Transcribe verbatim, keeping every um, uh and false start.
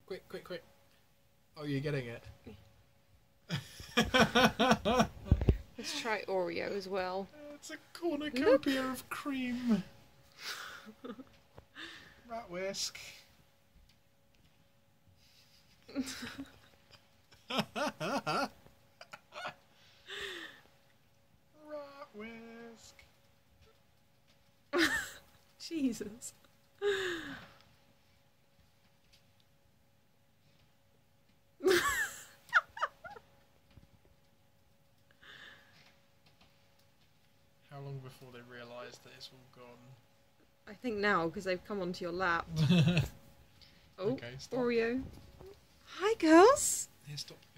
Quick, quick, quick. Oh, you're getting it. Let's try Oreo as well. It's a cornucopia of cream. Rat whisk. Rat whisk. Jesus. How long before they realise that it's all gone? I think now, because they've come onto your lap. Oh, Okay, stop. Oreo. Hi, girls. Here, stop.